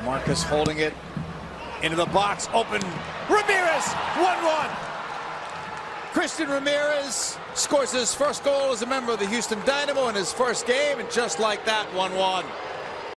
Marcus holding it into the box, open. Ramirez, 1-1. Christian Ramirez scores his first goal as a member of the Houston Dynamo in his first game, and just like that, 1-1.